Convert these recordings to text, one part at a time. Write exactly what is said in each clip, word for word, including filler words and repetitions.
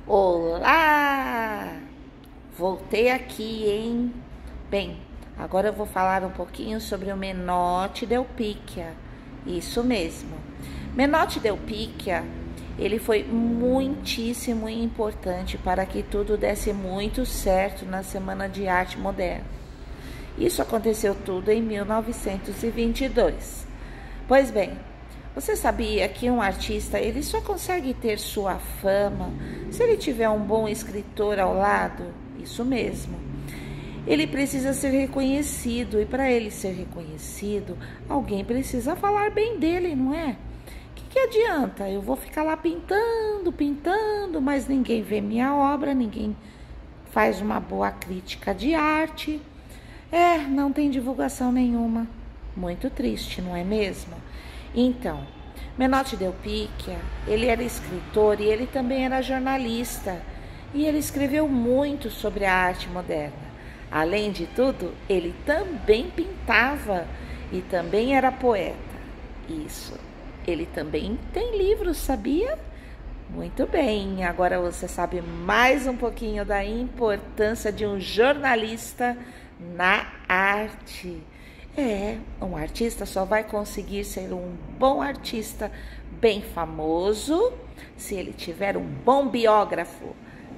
Olá! Voltei aqui, hein? Bem, agora eu vou falar um pouquinho sobre o Menotti Delpicchia. Isso mesmo. Menotti Delpicchia, ele foi muitíssimo importante para que tudo desse muito certo na Semana de Arte Moderna. Isso aconteceu tudo em mil novecentos e vinte e dois. Pois bem, você sabia que um artista ele só consegue ter sua fama se ele tiver um bom escritor ao lado? Isso mesmo. Ele precisa ser reconhecido e para ele ser reconhecido, alguém precisa falar bem dele, não é? O que, que adianta? Eu vou ficar lá pintando, pintando, mas ninguém vê minha obra, ninguém faz uma boa crítica de arte. É, não tem divulgação nenhuma. Muito triste, não é mesmo? Então, Menotti Delpicchia, ele era escritor e ele também era jornalista. E ele escreveu muito sobre a arte moderna. Além de tudo, ele também pintava e também era poeta. Isso, ele também tem livros, sabia? Muito bem, agora você sabe mais um pouquinho da importância de um jornalista na arte. É, um artista só vai conseguir ser um bom artista, bem famoso, se ele tiver um bom biógrafo.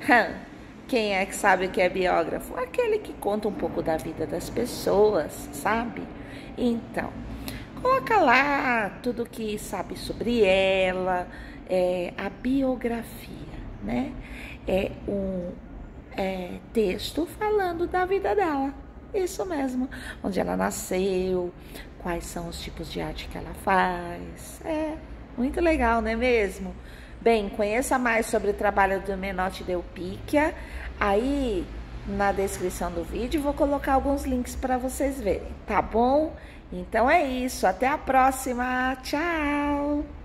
Quem é que sabe o que é biógrafo? Aquele que conta um pouco da vida das pessoas, sabe? Então, coloca lá tudo que sabe sobre ela, é, a biografia, né? É um é, texto falando da vida dela. Isso mesmo, onde ela nasceu, quais são os tipos de arte que ela faz. É, muito legal, não é mesmo? Bem, conheça mais sobre o trabalho do Menotti Delpicchia. Aí, na descrição do vídeo, vou colocar alguns links para vocês verem, tá bom? Então é isso, até a próxima, tchau!